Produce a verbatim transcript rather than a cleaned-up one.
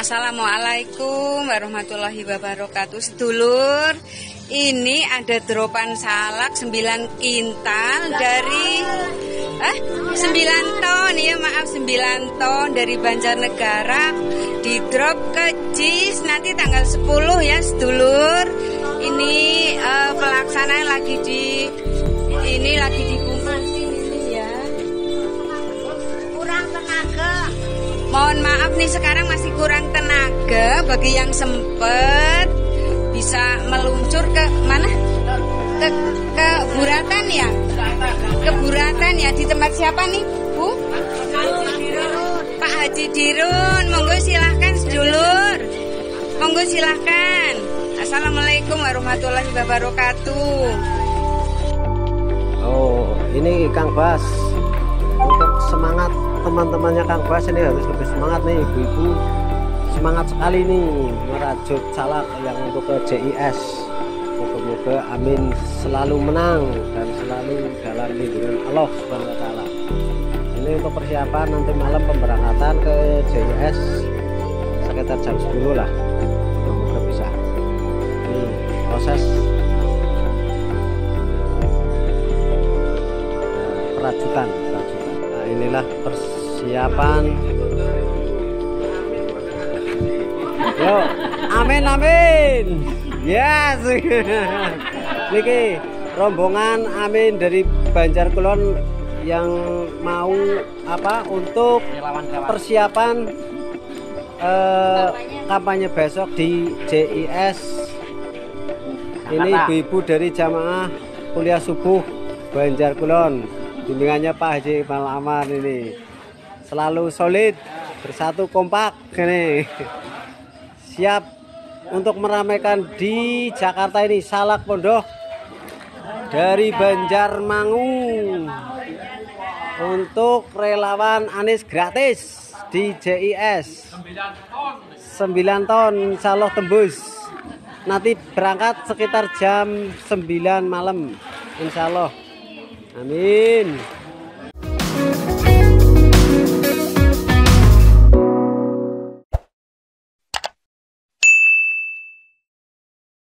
Assalamualaikum warahmatullahi wabarakatuh. Sedulur, ini ada dropan salak sembilan kintal dari eh sembilan ton ya, maaf sembilan ton dari Banjarnegara di drop ke Jis nanti tanggal sepuluh ya, sedulur. Ini eh, pelaksanaan lagi di ini lagi dibungkusin ini ya. Kurang tenaga. Mohon maaf nih, sekarang masih kurang tenaga. Bagi yang sempet bisa meluncur ke mana? Ke ke Buratan ya? Ke Buratan ya, di tempat siapa nih, Bu? Pak Haji Dirun. Monggo silahkan sedulur. Monggo silahkan. Assalamualaikum warahmatullahi wabarakatuh. Oh, ini Kang Bas. Untuk semangat teman-temannya Kang Bas ini harus lebih semangat nih, ibu-ibu. Semangat sekali nih merajut salak yang untuk ke J I S. Moga-moga amin selalu menang dan selalu dalam lindungan Allah Subhanahu wa taala. Ini untuk persiapan nanti malam pemberangkatan ke J I S sekitar jam sepuluh lah. Moga-moga bisa. Ini proses perajutan, perajutan. Nah, inilah persiapan. Yo, amin amin. Yes. Niki rombongan amin dari Banjarkulon yang mau apa untuk persiapan eh, kampanye besok di J I S. Ini ibu-ibu dari jamaah kuliah subuh Banjarkulon, bimbingannya Pak Haji Malaman ini selalu solid, bersatu kompak ini. Siap untuk meramaikan di Jakarta ini salak pondok dari Banjarmangu untuk relawan Anies gratis di J I S sembilan ton insya Allah tembus. Nanti berangkat sekitar jam sembilan malam insya Allah. Amin.